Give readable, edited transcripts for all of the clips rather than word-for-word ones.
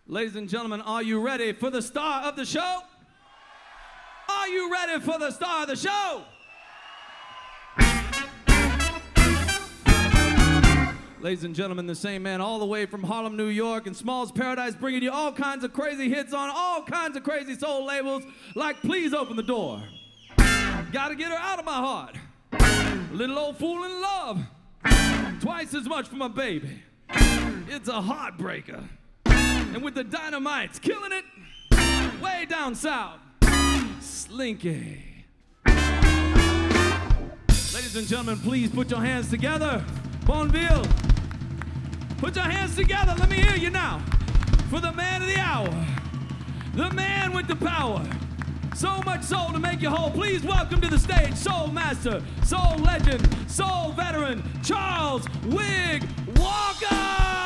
Ladies and gentlemen, are you ready for the star of the show? Are you ready for the star of the show? Ladies and gentlemen, the same man all the way from Harlem, New York, and Small's Paradise, bringing you all kinds of crazy hits on all kinds of crazy soul labels, like Please Open the Door, Gotta Get Her Out of My Heart, Little Old Fool in Love, Twice As Much for My Baby, It's a Heartbreaker, and with the Dynamites, killing it way down south, Slinky. Ladies and gentlemen, please put your hands together. Bonville, put your hands together. Let me hear you now. For the man of the hour, the man with the power, so much soul to make you whole. Please welcome to the stage, soul master, soul legend, soul veteran, Charles Wigg Walker.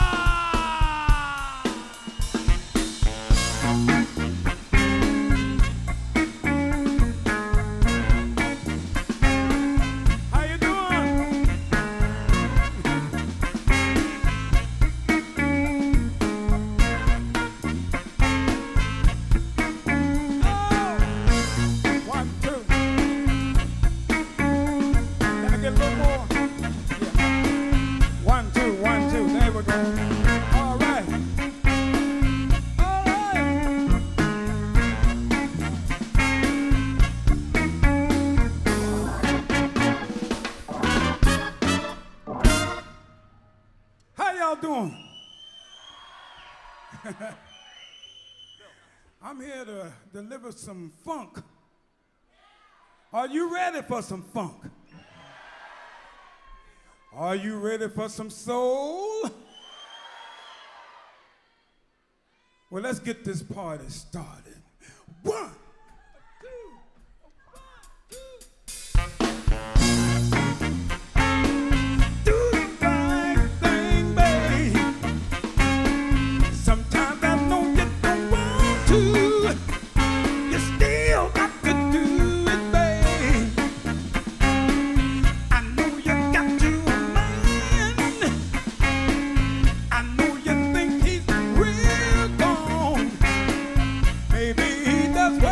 I'm here to deliver some funk. Are you ready for some funk? Are you ready for some soul? Well, let's get this party started. 1, 2, 1, 2. Do the right thing, babe. Sometimes I know you don't want to. You still got to do it, babe. I know you got your man. I know you think he's real gone. Maybe he does.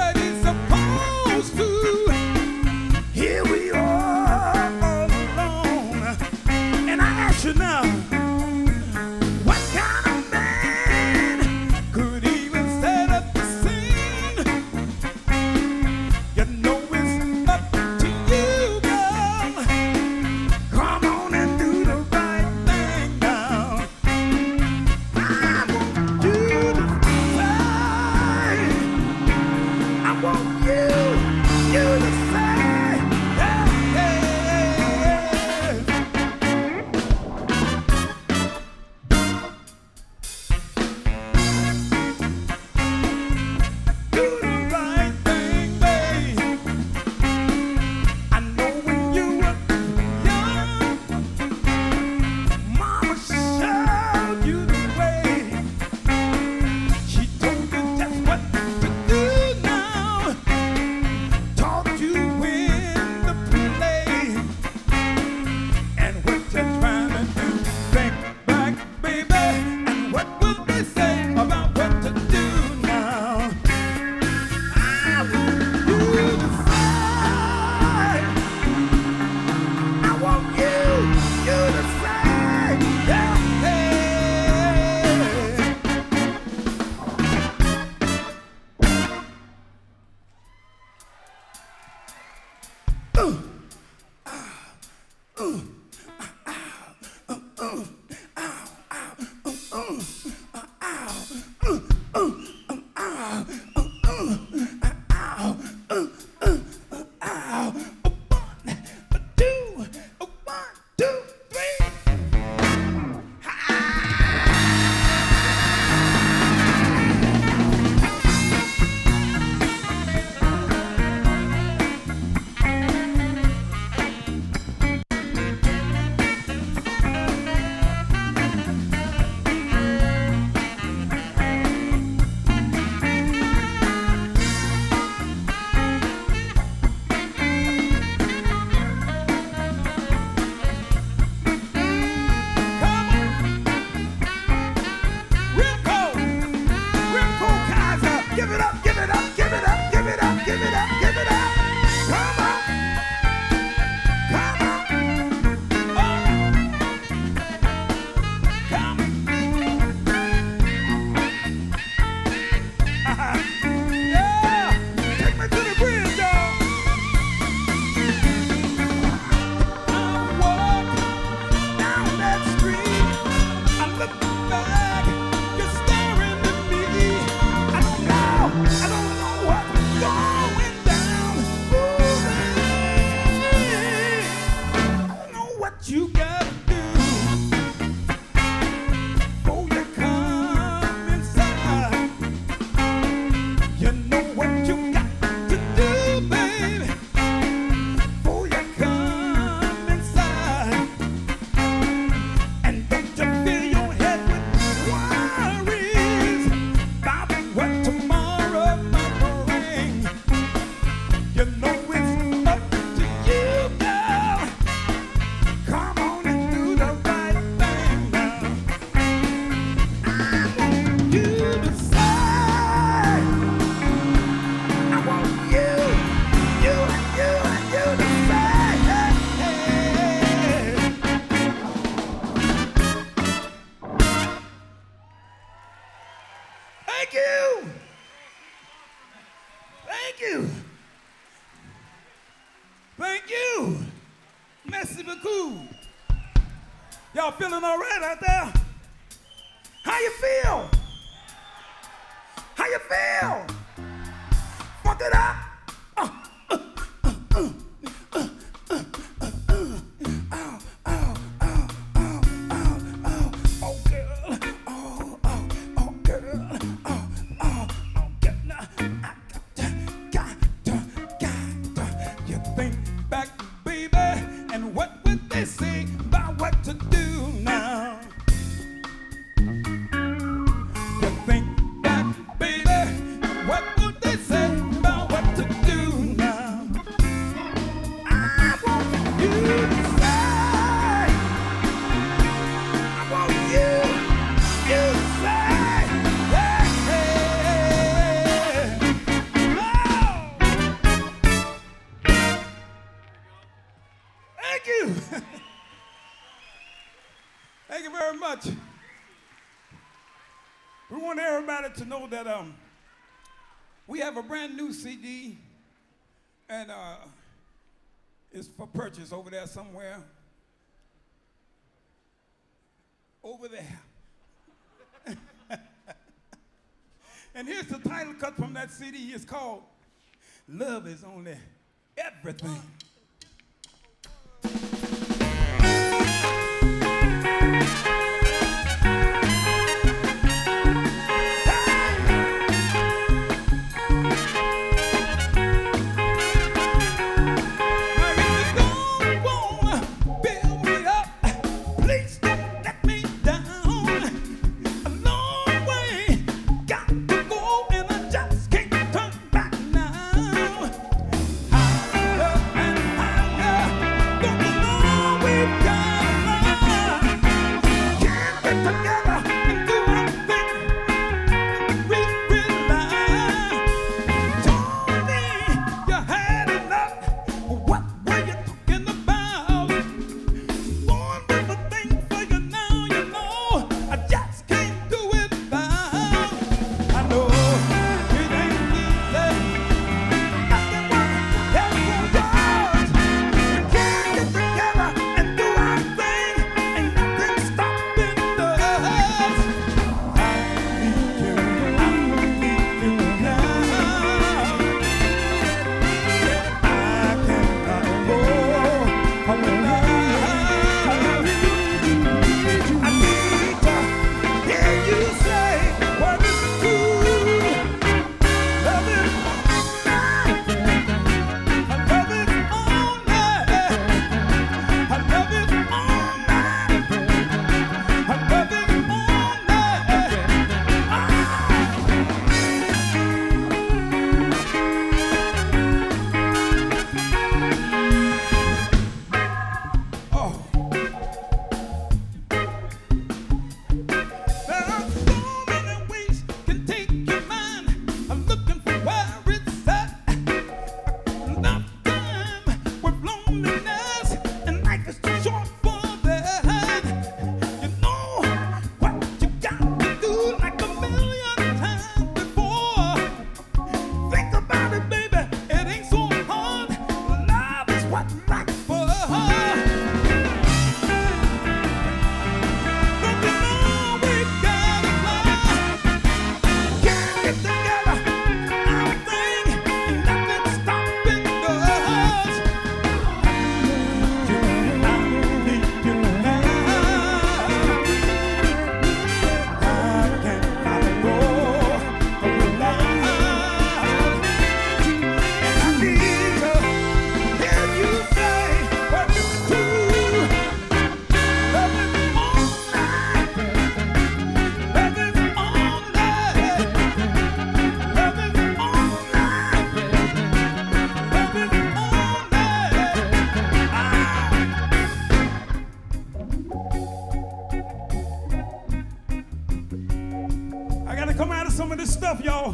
cool. Y'all feeling all right out there? How you feel? How you feel? Fuck it up. We want everybody to know that we have a brand new CD, and it's for purchase over there somewhere. Over there. And here's the title cut from that CD. It's called Love Is Only Everything. Stuff, y'all.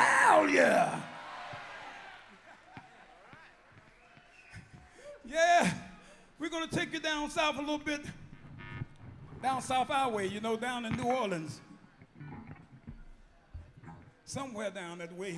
Hell yeah. Yeah, we're going to take you down south a little bit. Down South Highway, you know, down in New Orleans. Somewhere down that way.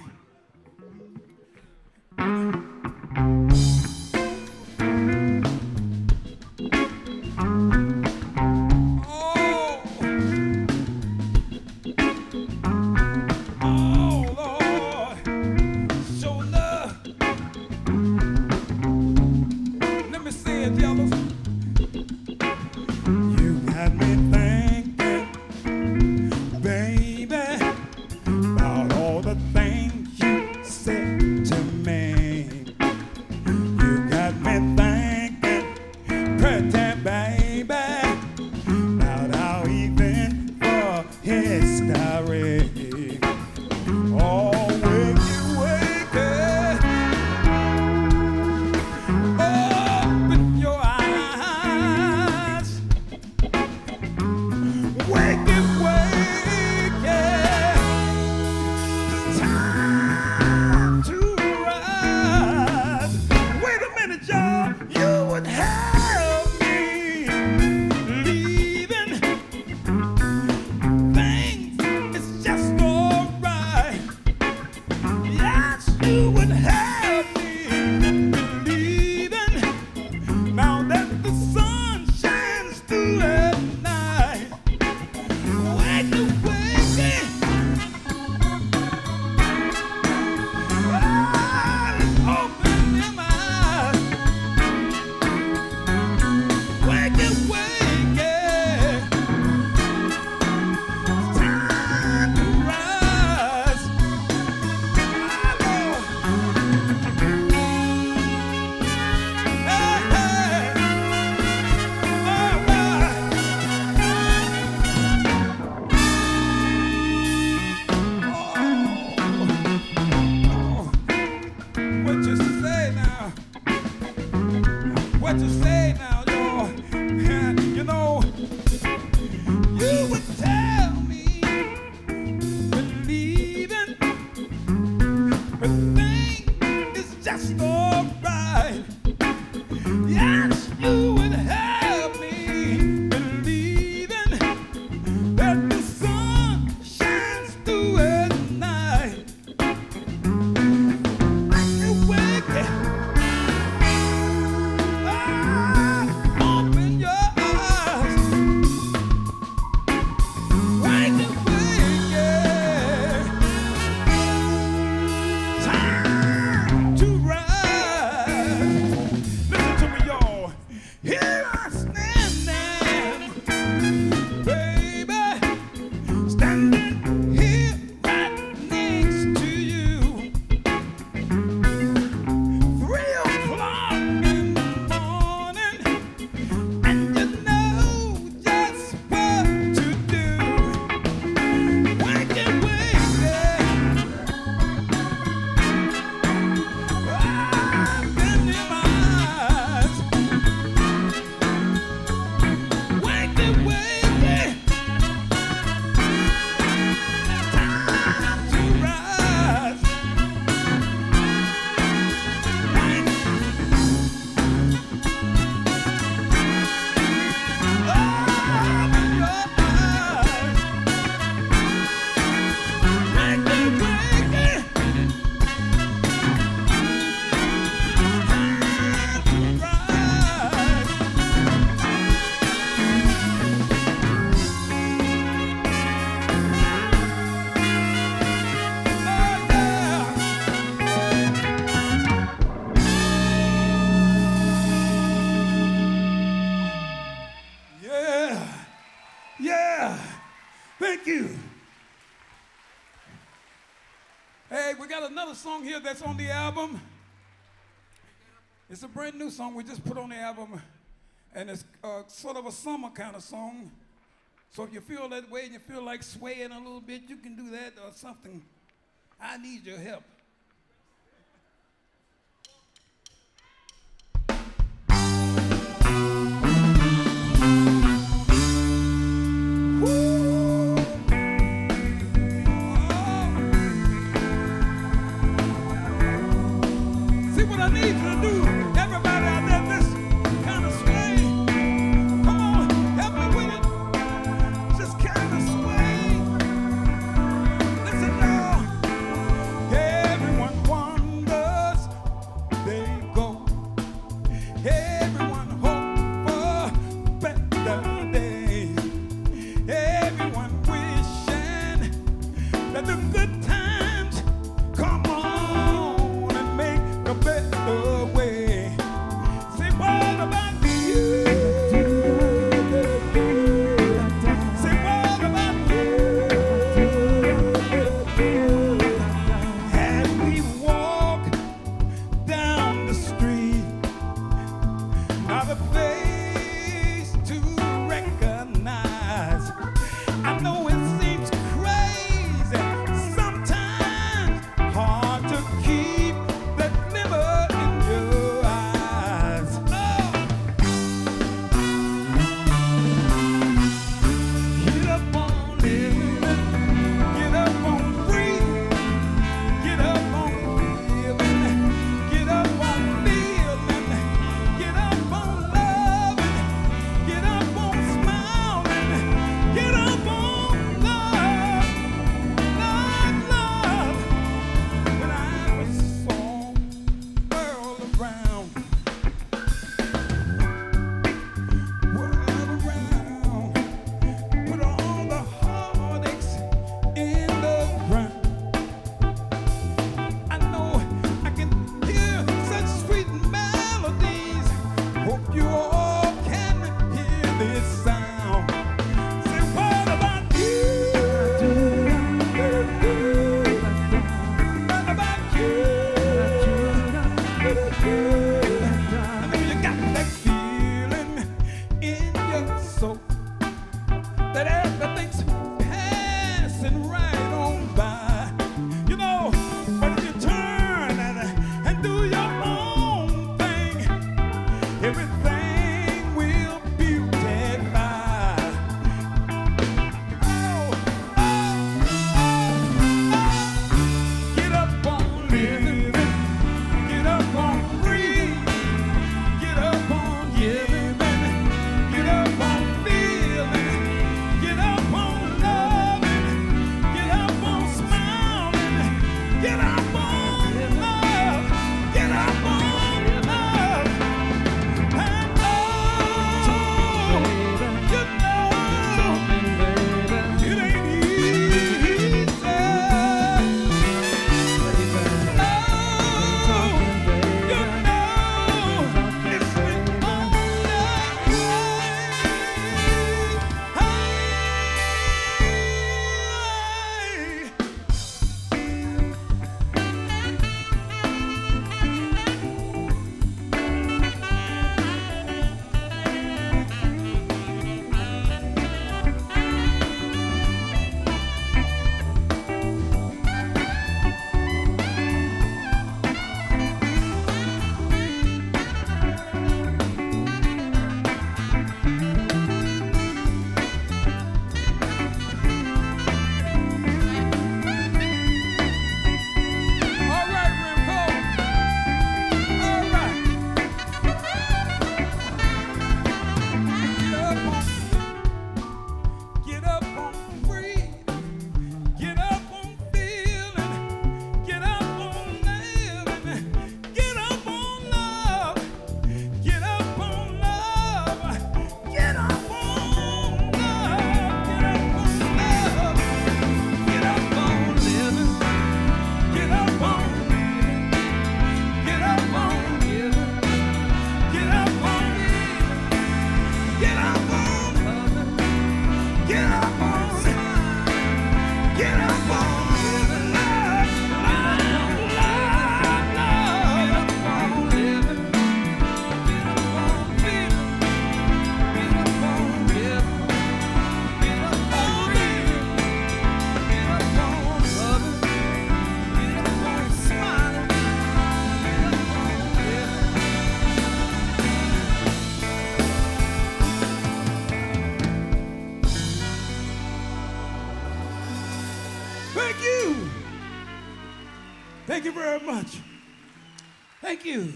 Song here that's on the album. It's a brand new song we just put on the album, and it's sort of a summer kind of song. So if you feel that way and you feel like swaying a little bit, you can do that or something. I need your help. what I need you to do. Everybody out there, this kind of sway. Come on, help me with it. Just kind of sway. Listen, y'all. Everyone wonders, they go. Everyone hope for better days. Everyone wishing that the good times come on and make a better way. Say, what about you? Say, what about you? As we walk down the street, not a face to recognize. I know it seems crazy, sometimes hard to keep that glimmer in your eyes. Oh. Get up on living, get up on breathing, get up on feeling, get up on feeling, get up on loving, get up on smiling, get up on love, love, love. When I was so world around, put all the heartaches in the ground. I know I can hear such sweet melodies. Hope you all can hear this sound. Say, what about you? What about you? I know you got that feeling in your soul that everything's passing right on by. You know, but if you turn and do your own thing, everything will beautify. Oh, oh, get up on living, get up on breathing, get up on giving, get up on feeling, get up on loving, get up on smiling, get up on love, get up on love. And oh, you know, it ain't easy. Oh, you know, it's the only all right, Remco. All right. Get up on breathing, get up on feeling, get up on living, get up on love, get up on love, get up on love, get up on love, get up on living, get up on breathing, get up on giving, get up on living, get up on loving, get up on get up on living, love, love, love, love, get up on living, get up on feeling, get up on giving, get up on living, get up on loving, get up on smiling, get up on living. Thank you. Thank you very much. Thank you.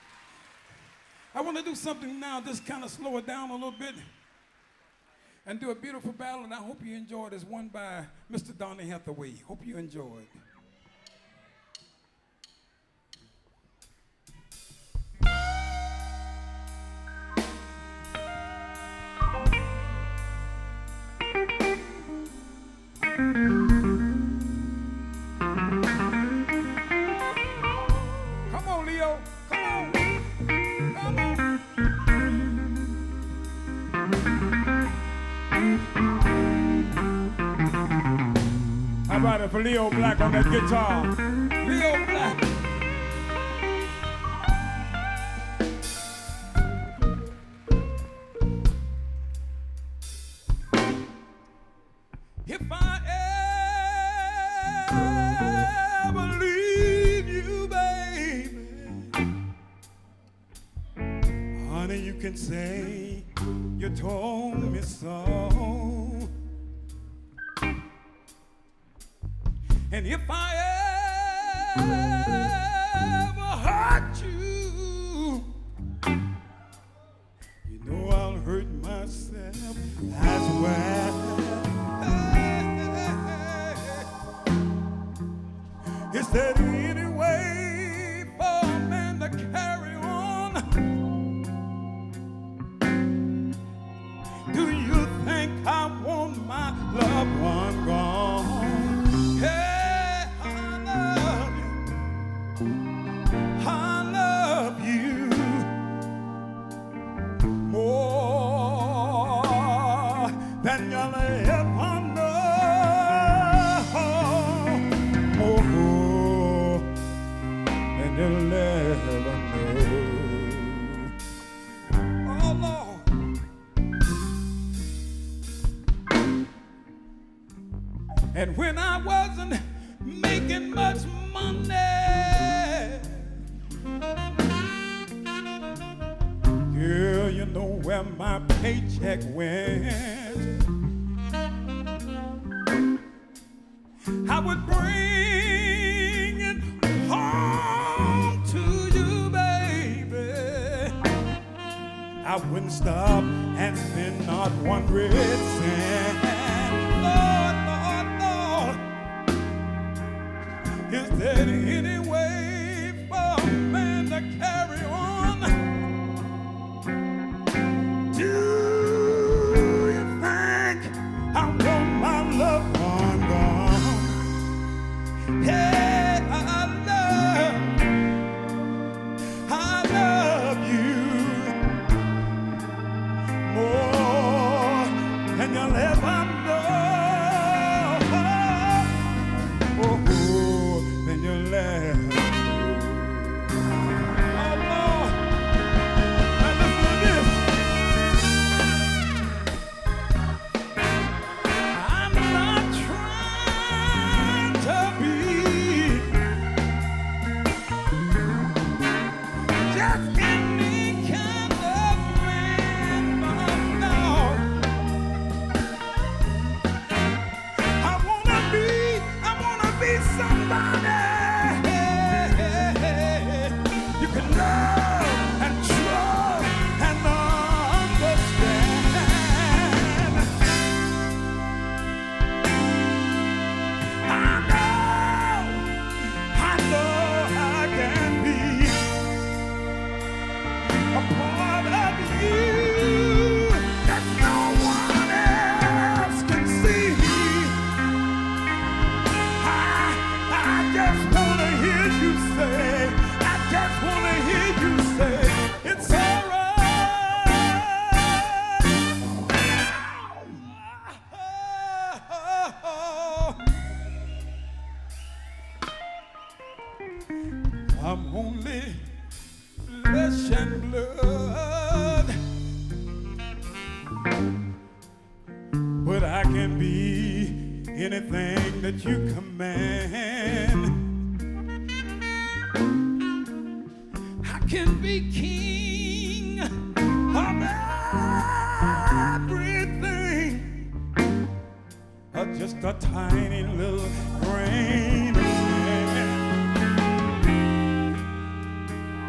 I want to do something now, just kind of slow it down a little bit and do a beautiful ballad, and I hope you enjoy this one by Mr. Donny Hathaway. Hope you enjoy it. Come on, Leo. Come on. Come on. How about it for Leo Black on that guitar? Leo Black. If I ever leave you, baby, honey, you can say you told me so. And if I ever hurt you, you know I'll hurt myself as well. Is there any way for a man to carry on? Do you think I want my loved one gone? Hey, I love you more than you'll ever know. You'll never know. Oh, Lord. And when I wasn't making much money, girl, you know where my paycheck went. I would bring it home to you, baby. I wouldn't stop and spend not one red cent. Lord, Lord, Lord, is there any way for a man to carry on? Do you think I want my loved one gone? Hey, I love you more than you'll ever know. Oh, than you'll ever know. Oh, Lord. Now listen to this. I'm not trying to be just any kind of man, no. I wanna be somebody you can love and trust and understand. I know I can be a part of you that no one else can see. I just wanna hear you say, it's alright. I'm only flesh and blood, but I can be anything that you command. I can be king of everything, or just a tiny little grain of sand.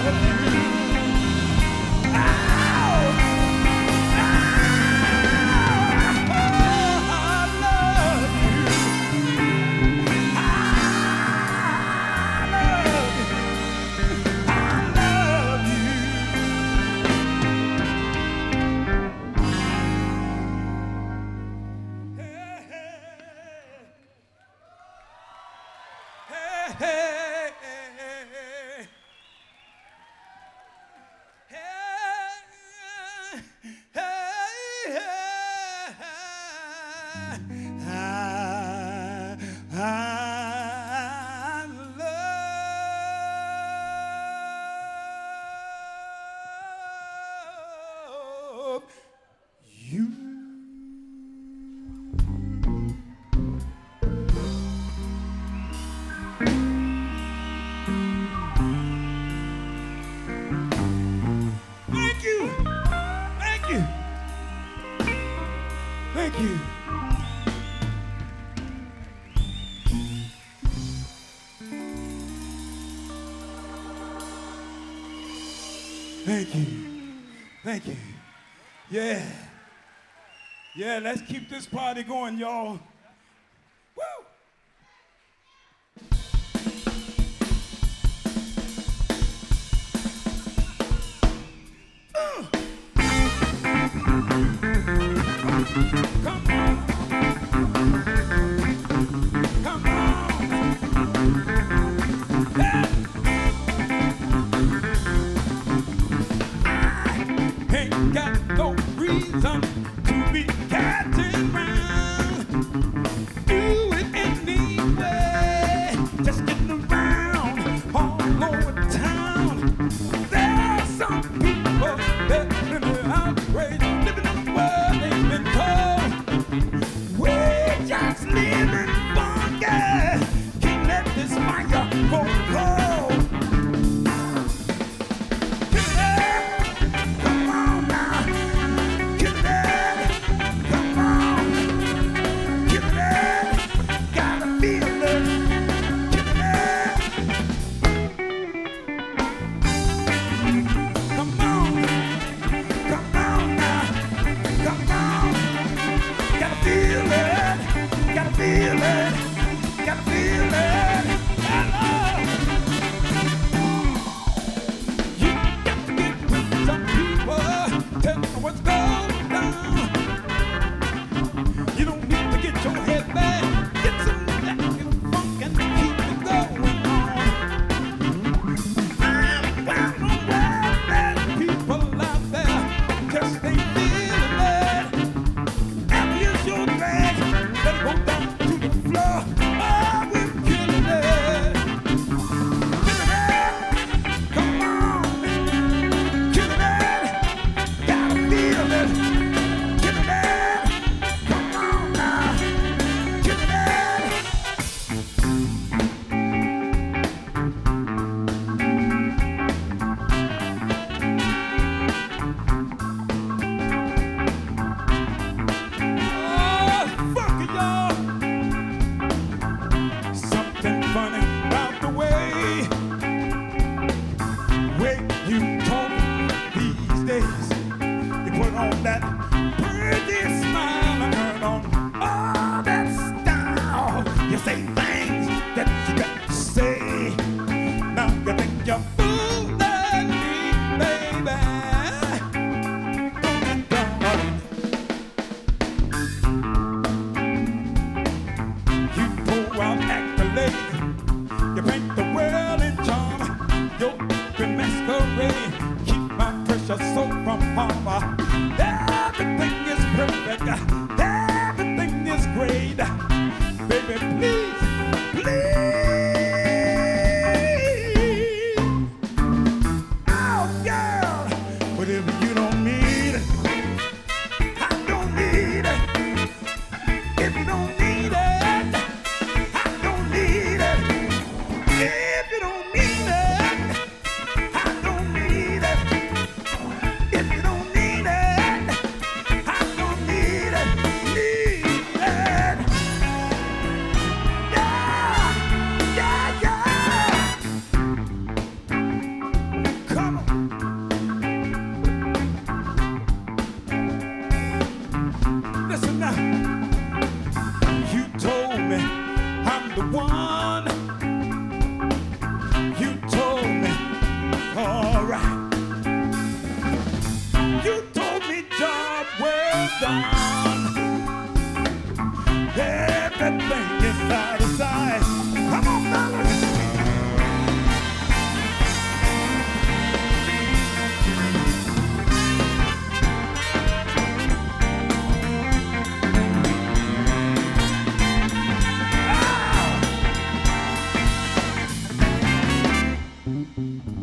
Thank you. Thank you. Yeah. Yeah, let's keep this party going, y'all. Woo! Come on. Come on. Yeah. Ain't got no reason to be catching round. Do it anyway. Just getting around all over town. There's some people that live outrage, living in the world they've been told. We're just living funky. Can't let this fire go cold.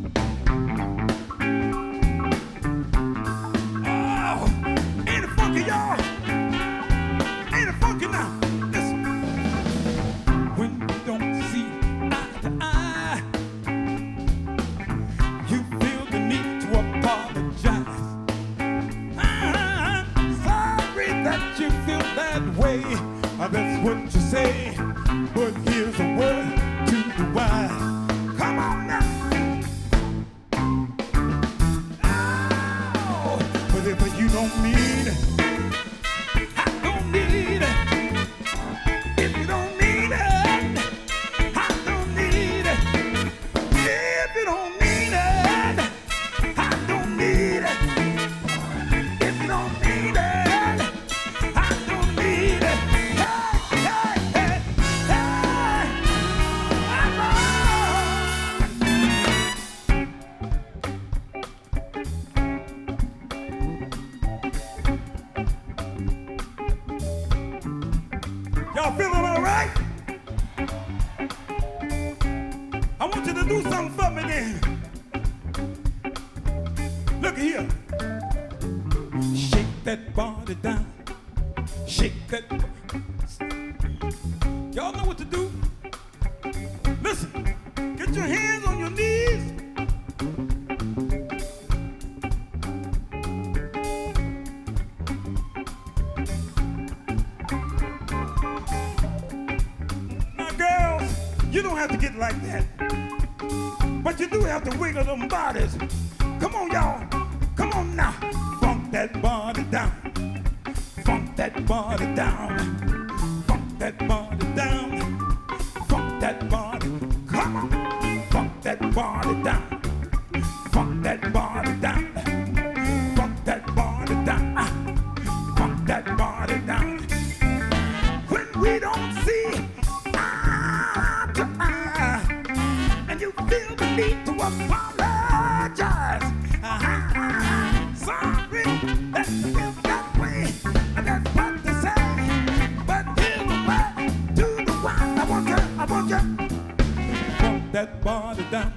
Ain't it funky, y'all? Ain't it funky now? Listen. When we don't see eye to eye, you feel the need to apologize. I'm sorry that you feel that way. That's what you say. But here's a word to the wise. Come on now. Oh, but if you don't need it, I don't need it. If you don't need it, I don't need it. If you don't need it, I don't need it. If you don't need it, I don't need it. Y'all feeling all right? I want you to do something for me then. Look here. Shake that body down. Shake that. Y'all know what to do. Listen. Get your hands on your knees. You don't have to get like that, but you do have to wiggle them bodies. Come on, y'all. Come on now. Funk that body down. Funk that body down. Funk that body down. Funk that body. Come on. Funk that body down. Funk that body down. Funk that body down. Funk that body down. When we don't see and you feel the need to apologize. Sorry that you feel that way, and that's what they say. But here's the word to the one. I want you, funk that body down.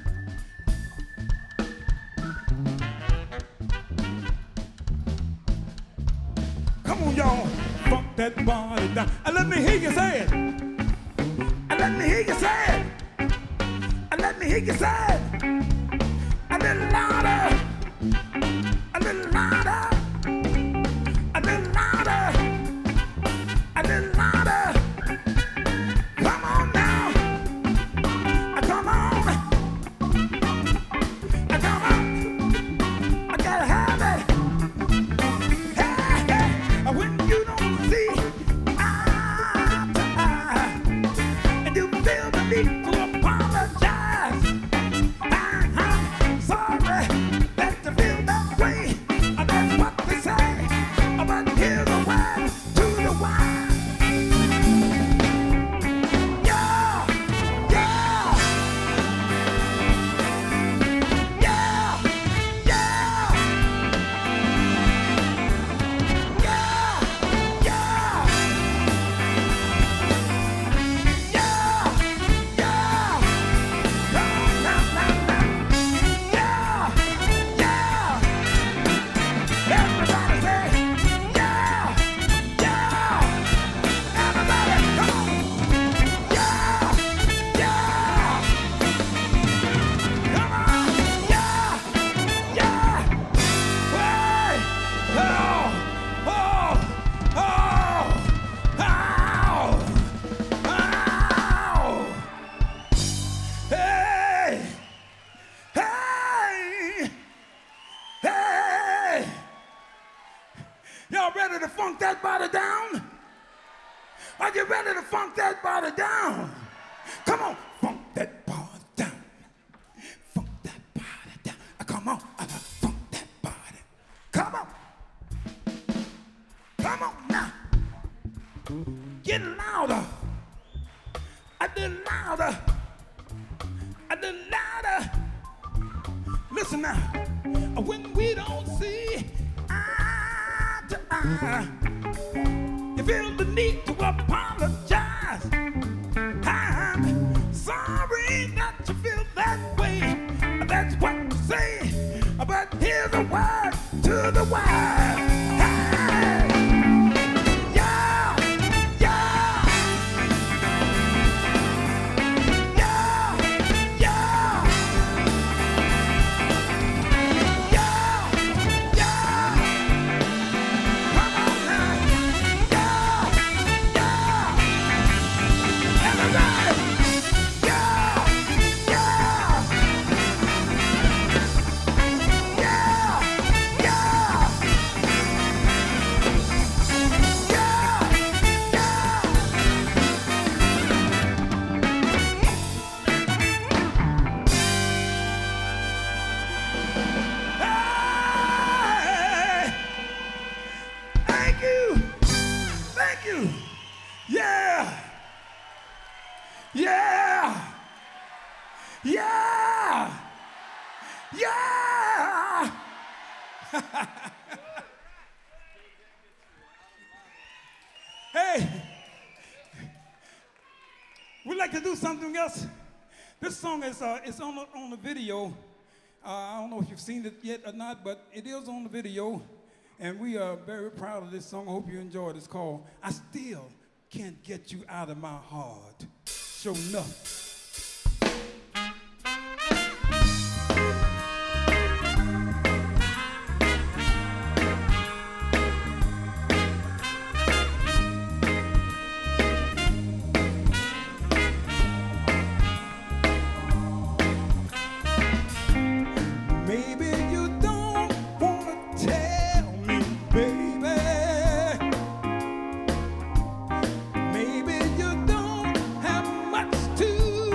Come on, y'all, funk that body down. And let me hear you say it. Let me hear you say it. Let me hear you say it. A little louder. A little louder. A little louder. A little louder. Come on now. Come on. Come on. I gotta have it. Hey, hey. When you don't see eye to eye, and you feel the need to apologize. Sorry that you feel that way. That's what they say. But here's the word to the wise. Yeah, yeah, yeah, yeah, yeah, Y'all ready to funk that body down? Are you ready to funk that body down? Come on, funk that body down. Funk that body down. Come on, funk that body. Come on. Come on now. Get louder. A little louder. A little louder. Listen now. When we don't see eye to eye, you feel the need to apologize. I'm sorry that you feel that way. That's that's what you say. But here's a word to the wise. Hey! Yeah! Yeah! Yeah! Yeah! Yeah! Yeah! Come on now! Yeah! Yeah! Everybody! Yeah! Yeah! Yeah! Yeah! Hey! Thank you! Thank you! Yeah! Yeah! Yeah! Yeah! Hey! We'd like to do something else. This song is it's on the video. I don't know if you've seen it yet or not, but it is on the video. And we are very proud of this song. I hope you enjoy it. It's called I Still Can't Get You Out of My Heart. Sure enough. Maybe you don't wanna tell me, baby. Maybe you don't have much to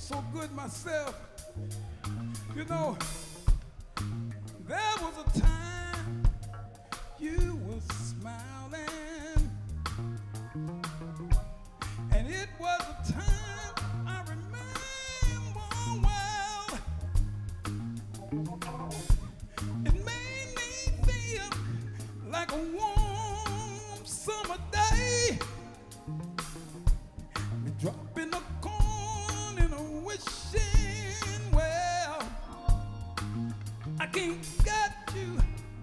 so good myself. You know, there was a time you were smiling, and it was a time I remember well. It made me feel like a warm summer day. We drop in the corn in a wishing well. I can't get you.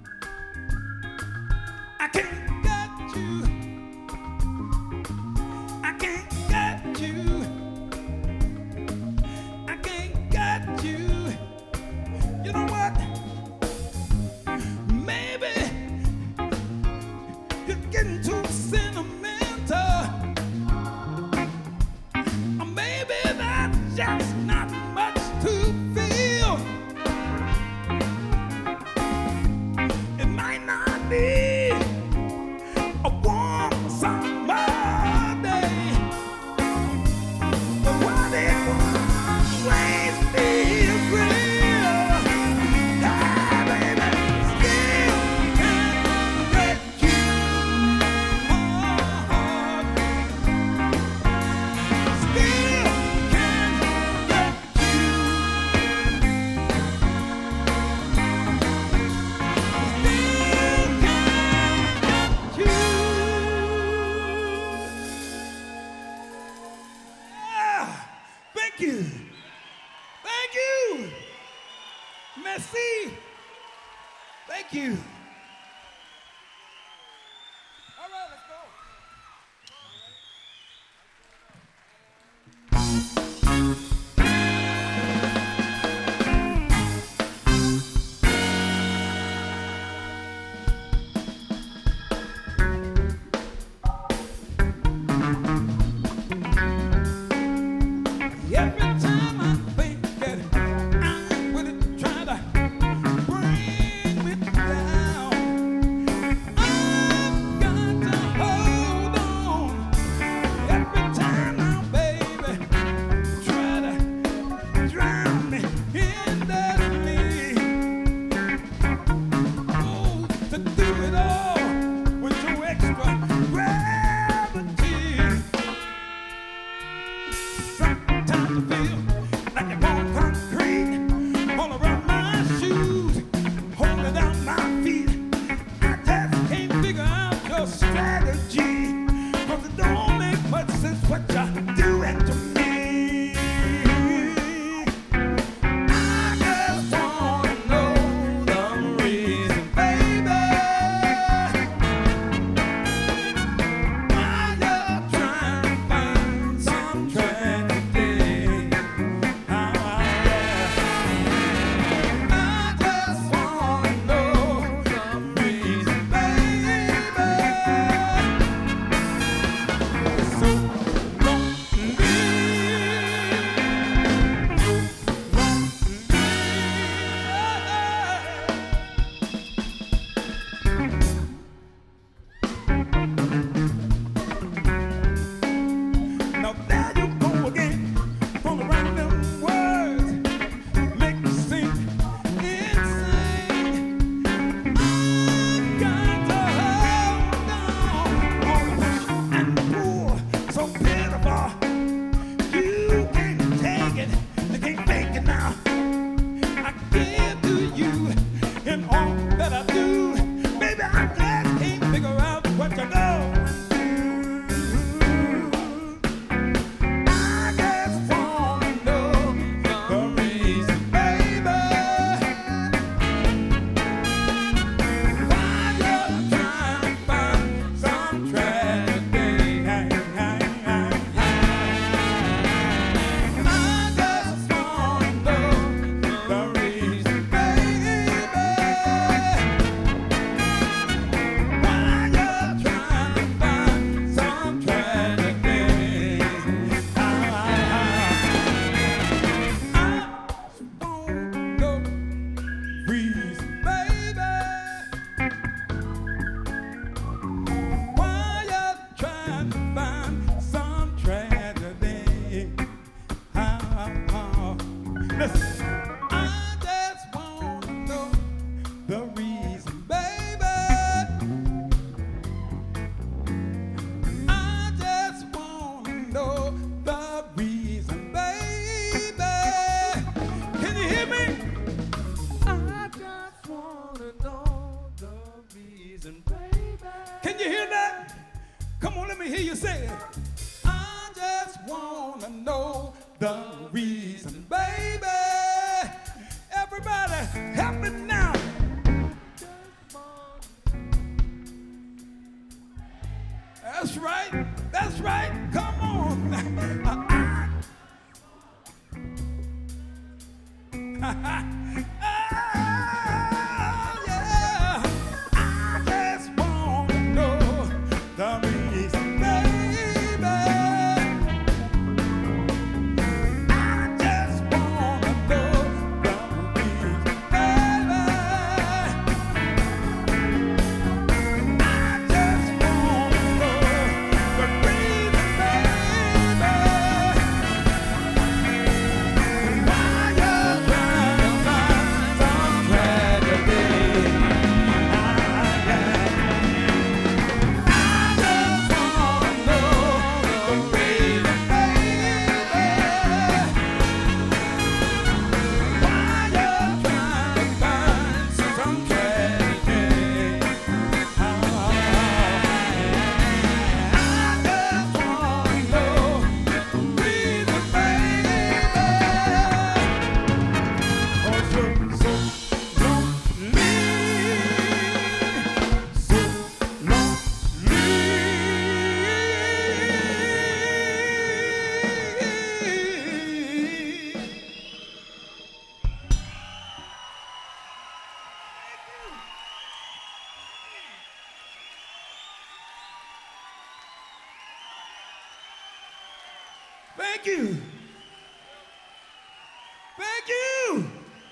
I can't get you. I can't get you. I can't get you. You know what? Maybe you're getting too sentimental. Or maybe that's just not much to feel. It might not be a warm summer day, but what it always feels real. Yeah, baby, still can't get you. Still can't get you. Still can't get you. Yeah, thank you. Thank you. Merci. Thank you. All right, let's go. Every time I think that I'm with it, try to bring me down, I've got to hold on. Every time now, baby, try to drown me in that lead. Oh, to do it all with your extra gravity. Sometimes I feel like I'm on concrete, all around my shoes, holding down my feet. I just can't figure out your strategy, 'cause it don't make much sense what you're doing to me. I just wanna know the reason, baby, why you're trying to find some tragedy. I just wanna know the reason, baby. It's so lonely, now there you go again, throwing around them words, make me sing insane. I've got to hold on, all the push and pull, so pitiful. You can't take it, you can't fake it now. I give to you in all that I do. Baby, I just can't figure out what you know. I just wanna know the reason, baby, why you're trying to find some tragedy. I just wanna Listen. I just wanna know the reason, baby. I just wanna know the reason, baby. Can you hear me? I just wanna know the reason, baby. Can you hear that? Come on, let me hear you say it. I just wanna know the reason, baby. Everybody, help me now. That's right. That's right. Come on. Yeah. I just wanna know the reason, baby. I just wanna know the reason, baby. I just wanna know the reason, baby. Why you're trying to find some tragedy. Thank you. Thank you.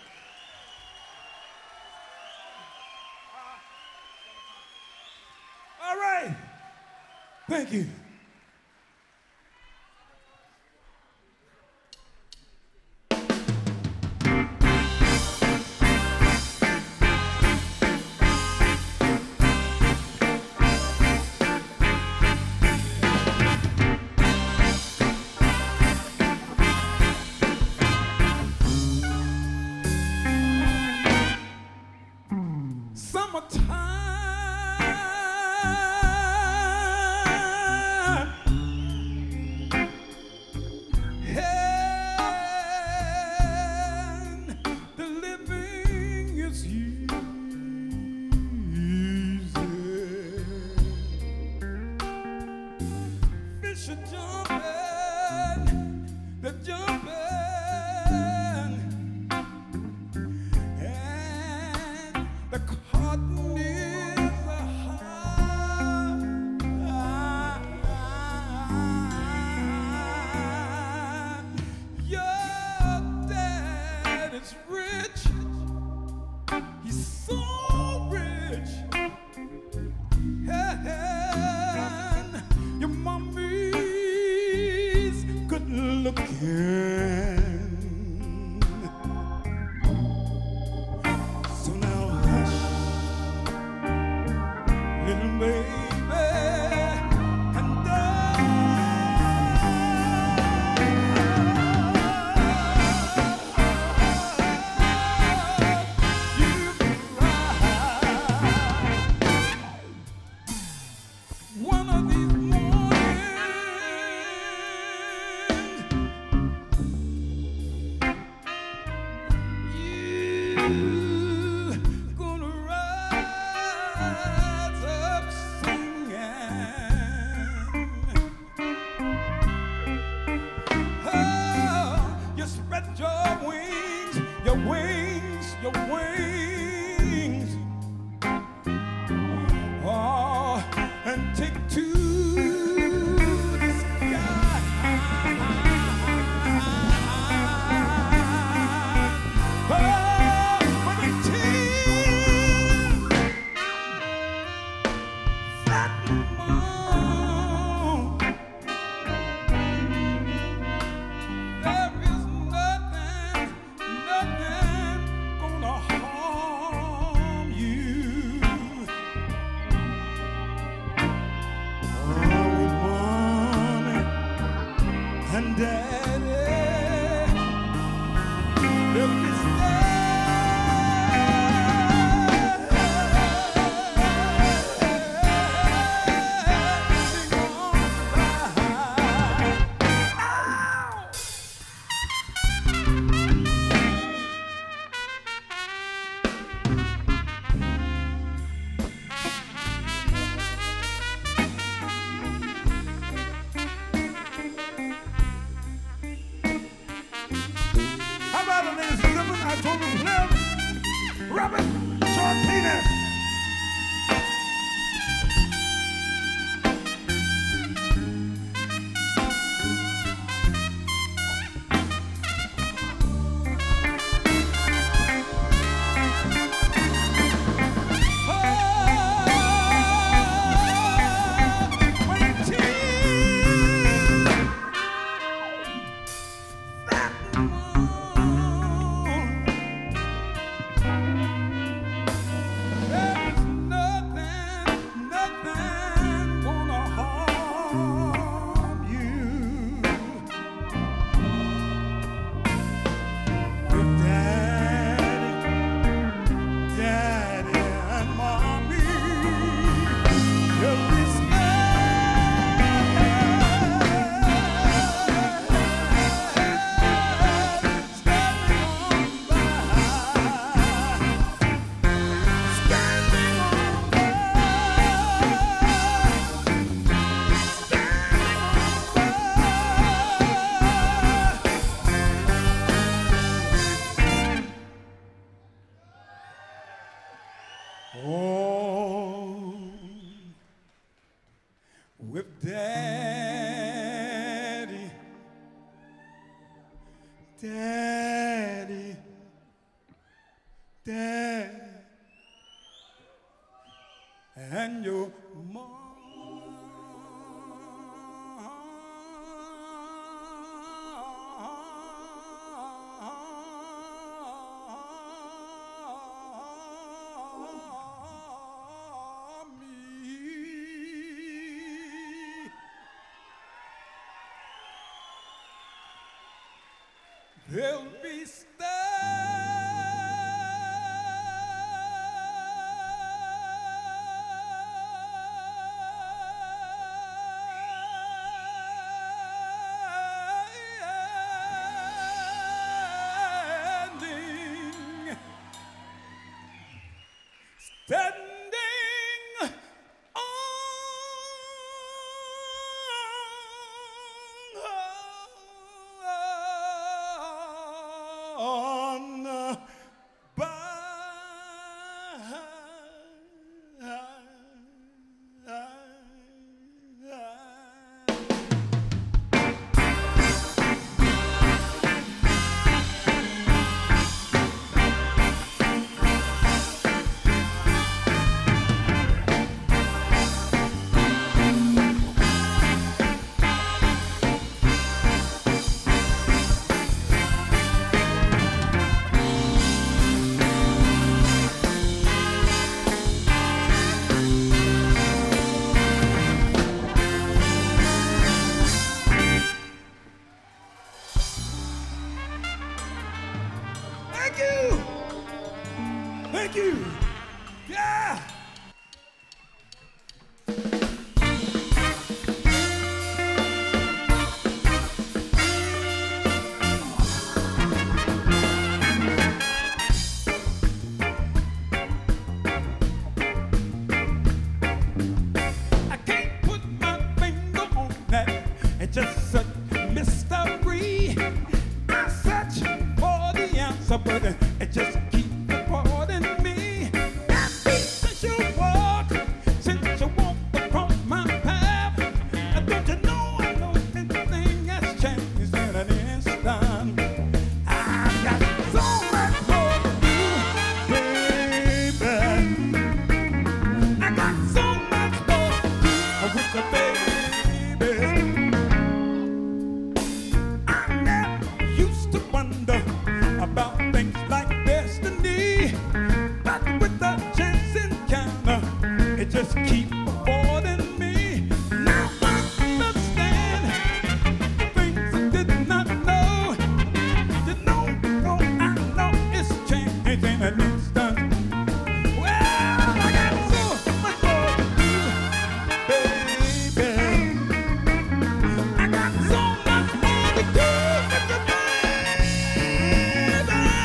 All right. Thank you. Summertime, and the living is easy. Fish are jumping, they're jumping. The cotton is high. Your dad is rich. He's so rich. And your mommy's good looking. Little baby, and you cry. One of these mornings, you're gonna rise up singing. Oh, you spread your wings, your wings, your wings. Oh, and take to the sky. Oh, but until that moon, there is nothing trumpet player, Robert Short Penis. With Daddy, Daddy, Daddy, and your mom. They'll be standing on by. Thank you. Thank you. Yeah. I can't put my finger on that. It's just a mystery. I search for the answer, but it just keeps avoiding me. And since you walk across my path, don't you know I know everything has changed in an instant. I've got so much more to do, baby. I got so much more to do with the baby. I never used to wonder about things like destiny, but with the chance encounter, it just keeps avoiding me. Now I understand the things I did not know. You know, I know it's changing in an instant. Well, I got so much more to do, baby. I got so much more to do with the baby.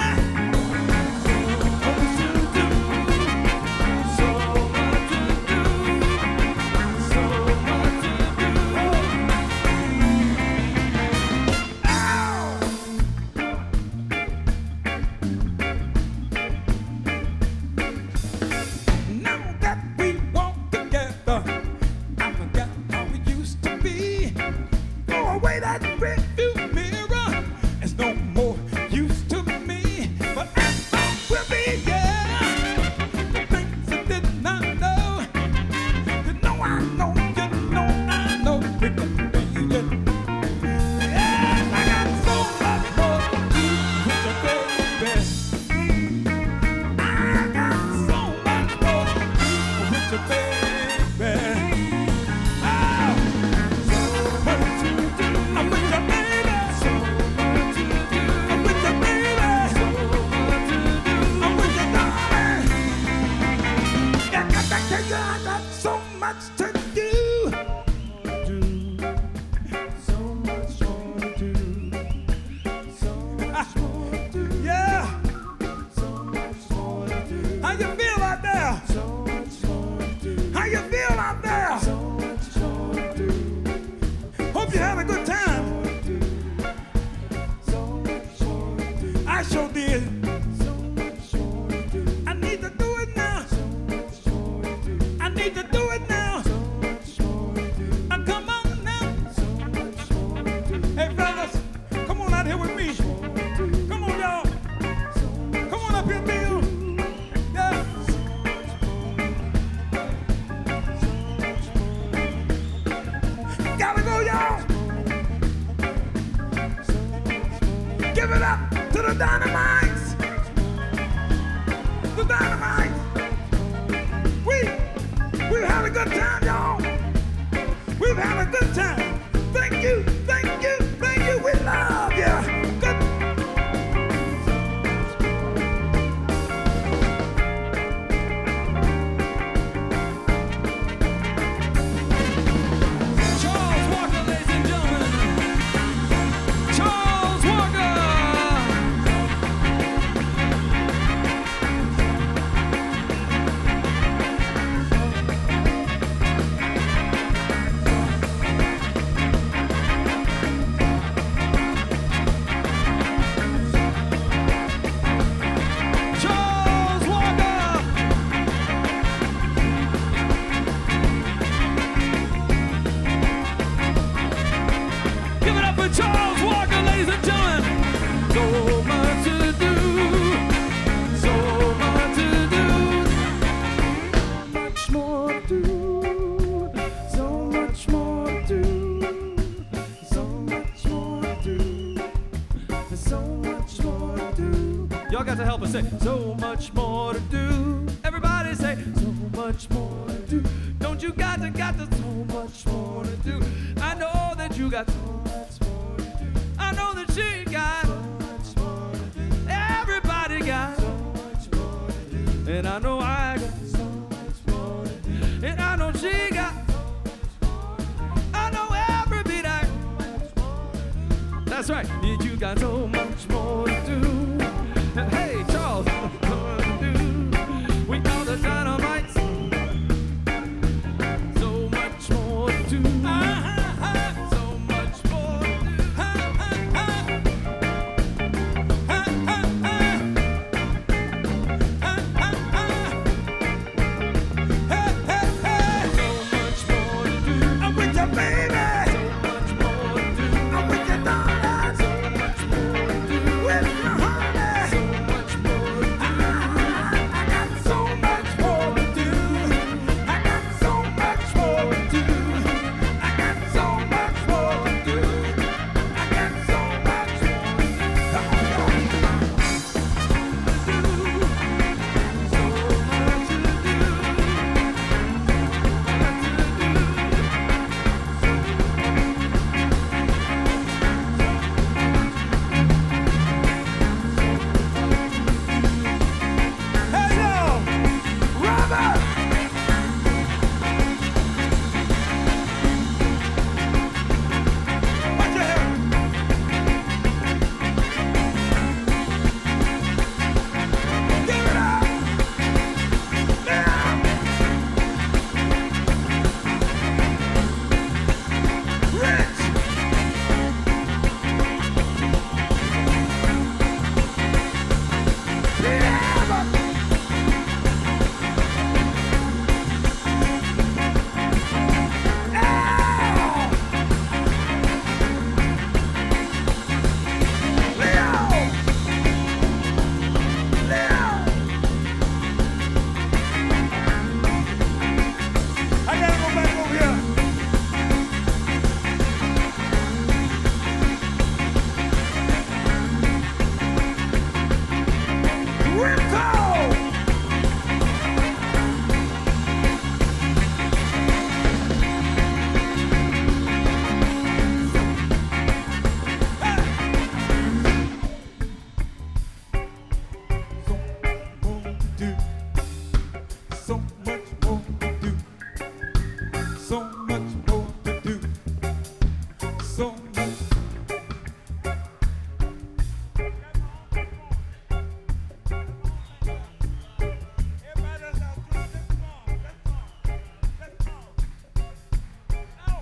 I sure did. So much more to do. I need to do it now. So much more to do. I need to do it now. So much more to do. Come on now. So much more to do. Hey fellas, come on out here with me. Come on y'all. Come on up here, Bill. Yeah. Gotta go, y'all. Give it up to the Dynamites. The Dynamites. We've had a good time, y'all. We've had a good time. Thank you, thank you, thank you. We love you. Good. Charles Walker, ladies and gentlemen. Charles Walker. Charles Walker. Give it up for Charles Walker, ladies and gentlemen. So much to do. So much to do. Much more to do. So much more to do. So much more to do. So much more to do. Y'all got to help us say, so much more to do. Everybody say, So much more to do. don't you got to so much more to do. I know that you got so much more to do. I know that she got so much more to do. Everybody got so much more to do. And I know I got so much more to do. And I know she got so much more to do. I know every beat I got so much more to do. That's right, you got so much more to do. Hey, Charles, more to do. We are the Dynamites. So much more to do. So much more to do. So much more to do. I'm with you, baby. So much more to do. I'm with you, darling. So much more to do. With my honey. So much more to do. I got so much more to do. I got so much more to do. I got so much more to do. I got so much more to do. Come on, y'all. Hey, yo, Robert. Watch your hair. Give it up. Yeah. Rich. Yeah. I gotta go back over here. Remco! So much more to do. So much more to do. So much. Everybody that's out there, let's go. Let's go. Out.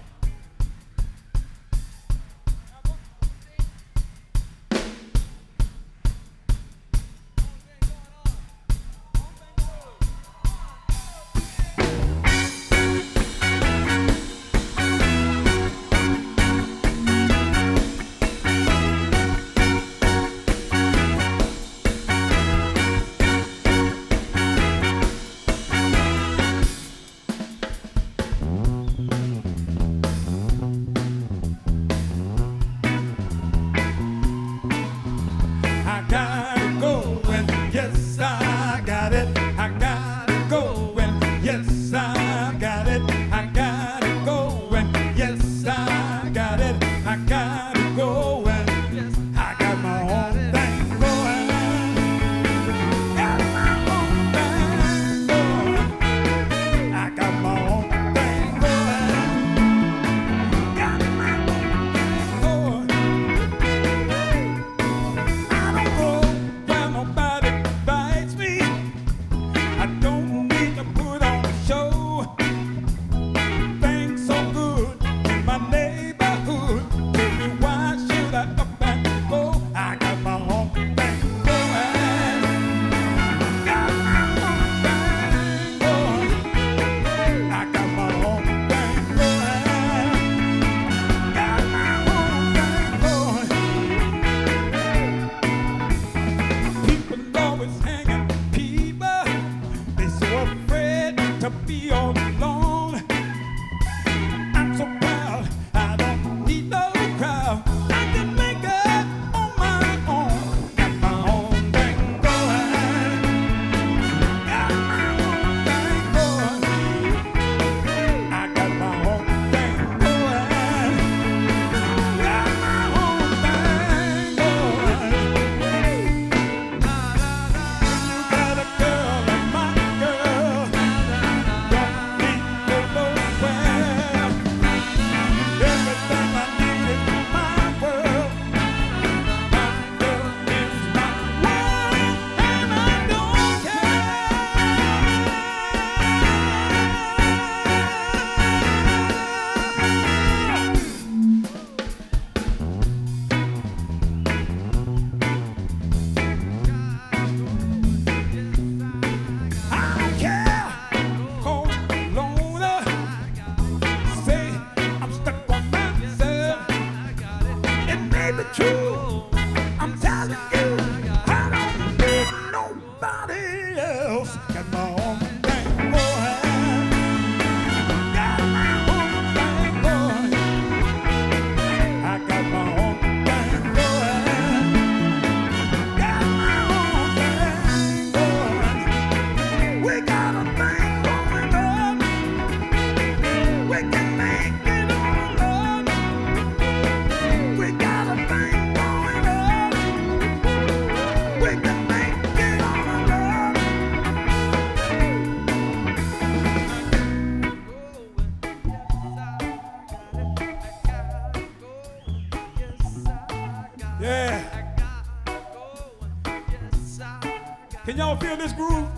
Can y'all feel this groove?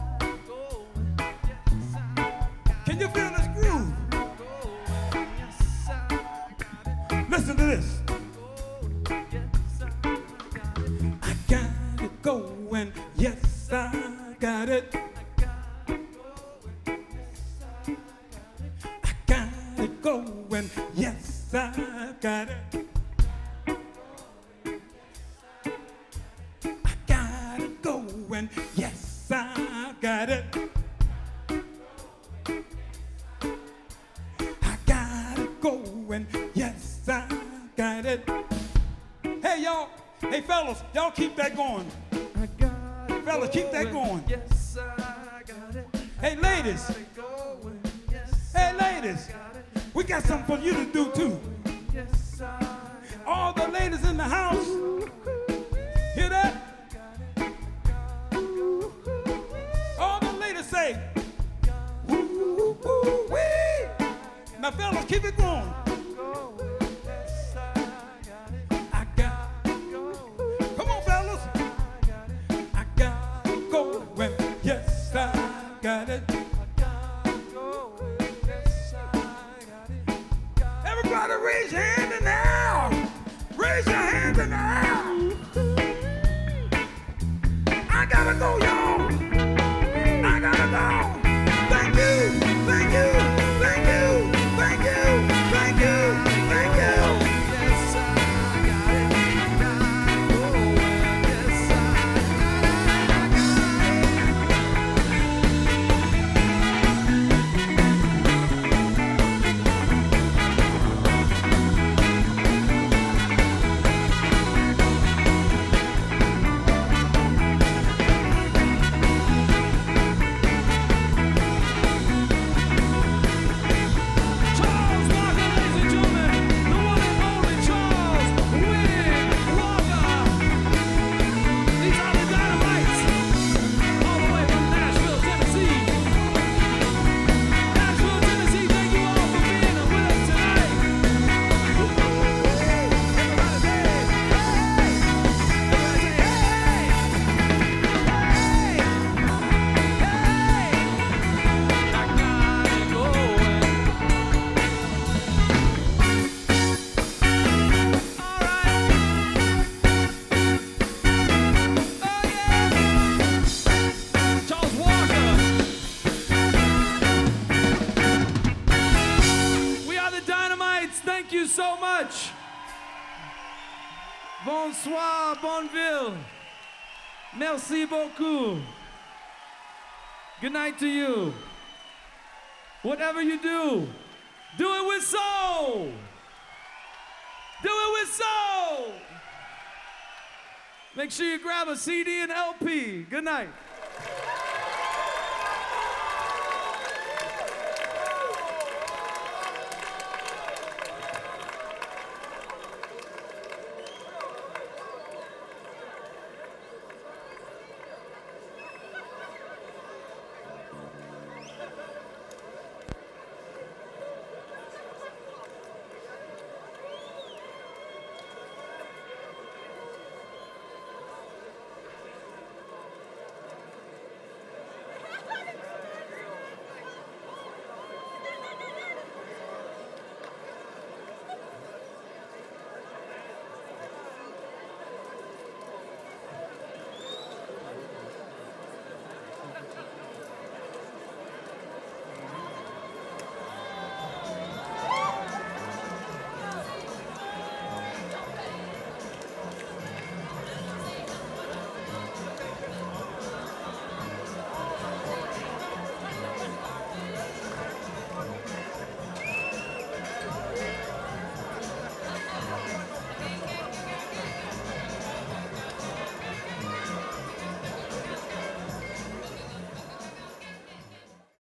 Can you feel this groove? Listen to this. I got it going, yes, I got it. I got it going, yes, I got it. I got it going, yes, I got it. I got it going, yes, I got it. Hey, y'all. Hey, fellas, y'all keep that going. I got it. Fellas, keep that going. Yes, I got it. Hey, ladies. Hey, ladies. We got something for you to do, too. Yes, All the ladies in the house. Hear that? All the ladies say, woo, woo, wee. Now, fellas, keep it going. I got it. Come on, fellas. I got it going. Yes, I got it. Everybody raise your hand in the air. Raise your hand in the air. I gotta go, y'all. I gotta go. Thank you. Thank you. Thank you. Thank you. Thank you. Thank you. yes, I got it. Yes, I got it. Charles Walker, ladies and gentlemen, the one and only Charles Wigg Walker. These are the Dynamites, all the way from Nashville, Tennessee. Nashville, Tennessee, thank you all for being with us tonight. Everybody say, hey! Everybody say, hey! Hey! Hey! I got it going. All right. Oh yeah. Charles Walker. We are the Dynamites. Thank you so much. Bonsoir, bonville. Merci beaucoup. Good night to you. Whatever you do it with soul. Do it with soul. Make sure you grab a CD and LP. Good night.